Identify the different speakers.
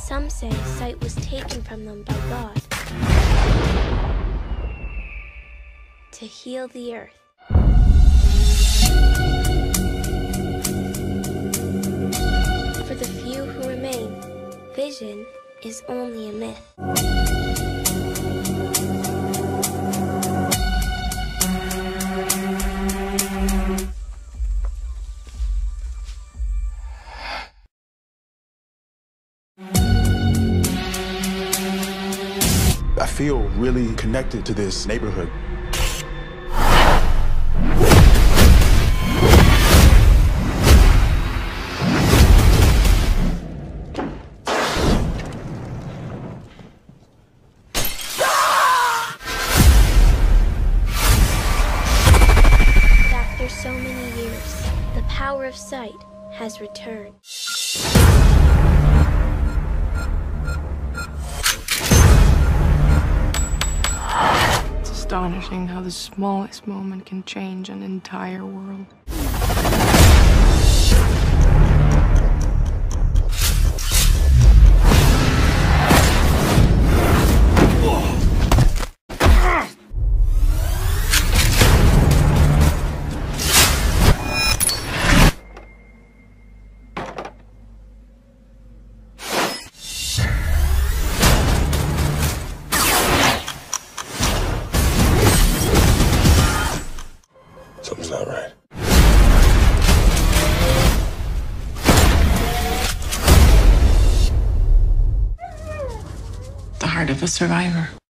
Speaker 1: Some say sight was taken from them by God to heal the earth. For the few who remain, vision is only a myth.
Speaker 2: I feel really connected to this neighborhood.
Speaker 1: After so many years, the power of sight has returned.
Speaker 3: It's astonishing how the smallest moment can change an entire world.
Speaker 2: Something's not right.
Speaker 3: The heart of a survivor.